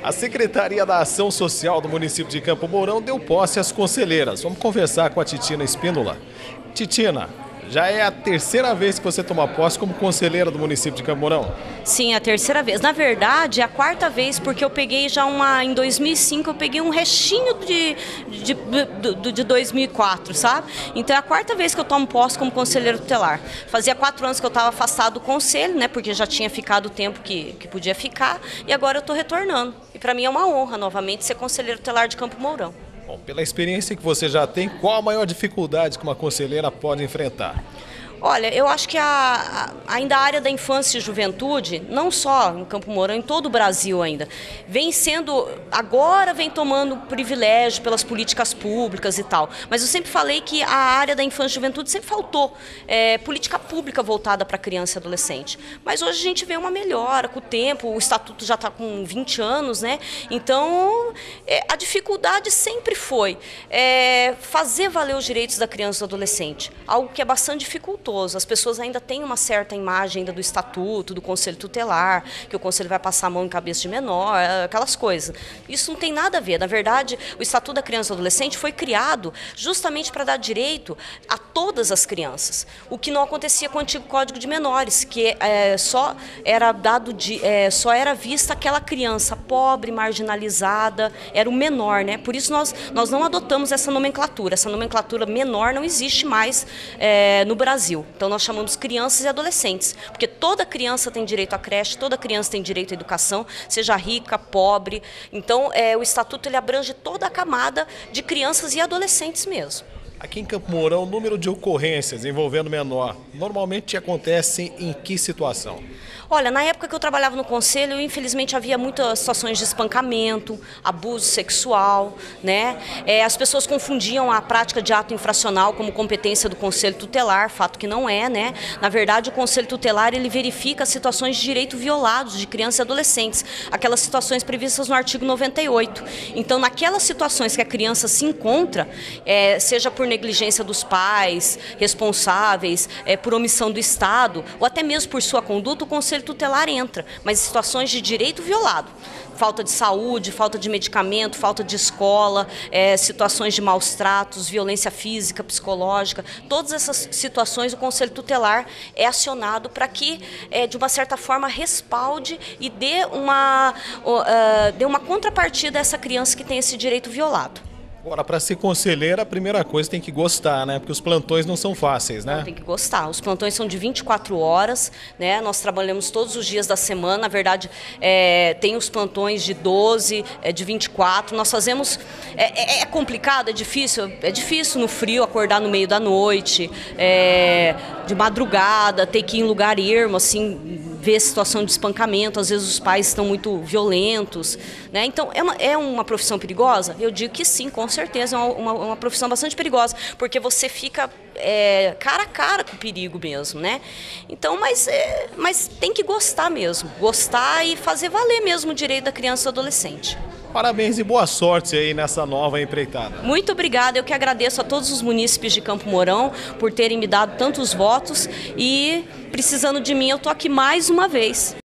A Secretaria da Ação Social do município de Campo Mourão deu posse às conselheiras. Vamos conversar com a Titina Espínola. Titina, já é a terceira vez que você toma posse como conselheira do município de Campo Mourão? Sim, a terceira vez. Na verdade, é a quarta vez, porque eu peguei já em 2005, eu peguei um restinho de 2004, sabe? Então é a quarta vez que eu tomo posse como conselheiro tutelar. Fazia 4 anos que eu estava afastado do conselho, né? Porque já tinha ficado o tempo que podia ficar, e agora eu estou retornando. E para mim é uma honra, novamente, ser conselheiro tutelar de Campo Mourão. Bom, pela experiência que você já tem, qual a maior dificuldade que uma conselheira pode enfrentar? Olha, eu acho que ainda a área da infância e juventude, não só em Campo Mourão, em todo o Brasil ainda, agora vem tomando privilégio pelas políticas públicas e tal. Mas eu sempre falei que a área da infância e juventude sempre faltou política pública voltada para criança e adolescente. Mas hoje a gente vê uma melhora com o tempo, o estatuto já está com 20 anos, né? Então, a dificuldade sempre foi fazer valer os direitos da criança e do adolescente, algo que é bastante dificultoso. As pessoas ainda têm uma certa imagem ainda do estatuto, do conselho tutelar, que o conselho vai passar a mão em cabeça de menor, aquelas coisas. Isso não tem nada a ver. Na verdade, o estatuto da criança e adolescente foi criado justamente para dar direito a todas as crianças. O que não acontecia com o antigo Código de Menores, que só era vista aquela criança pobre, marginalizada, era o menor, né? Por isso nós não adotamos essa nomenclatura. Essa nomenclatura menor não existe mais no Brasil. Então nós chamamos crianças e adolescentes, porque toda criança tem direito à creche, toda criança tem direito à educação, seja rica, pobre. Então o estatuto ele abrange toda a camada de crianças e adolescentes mesmo. Aqui em Campo Mourão, o número de ocorrências envolvendo menor normalmente acontece em que situação? Olha, na época que eu trabalhava no conselho, infelizmente havia muitas situações de espancamento, abuso sexual, né? As pessoas confundiam a prática de ato infracional como competência do conselho tutelar, fato que não é, né? Na verdade, o conselho tutelar ele verifica situações de direito violados de crianças e adolescentes, aquelas situações previstas no artigo 98. Então, naquelas situações que a criança se encontra, seja por negligência dos pais, responsáveis, por omissão do Estado, ou até mesmo por sua conduta, o conselho tutelar entra, mas em situações de direito violado. Falta de saúde, falta de medicamento, falta de escola, situações de maus tratos, violência física, psicológica, todas essas situações o Conselho Tutelar é acionado para que, de uma certa forma, respalde e dê uma contrapartida a essa criança que tem esse direito violado. Agora, para ser conselheira, a primeira coisa tem que gostar, né? Porque os plantões não são fáceis, né? Não, tem que gostar. Os plantões são de 24 horas, né? Nós trabalhamos todos os dias da semana. Na verdade, tem os plantões de 12, de 24. Nós fazemos... É complicado, é difícil. É difícil no frio acordar no meio da noite, de madrugada, ter que ir em lugar ermo, assim, ver situação de espancamento. Às vezes os pais estão muito violentos, né? Então, é uma profissão perigosa? Eu digo que sim, com certeza, é uma profissão bastante perigosa, porque você fica cara a cara com o perigo mesmo, né? Então, mas tem que gostar mesmo, gostar e fazer valer mesmo o direito da criança e do adolescente. Parabéns e boa sorte aí nessa nova empreitada. Muito obrigada, eu que agradeço a todos os munícipes de Campo Mourão por terem me dado tantos votos e precisando de mim eu tô aqui mais uma vez.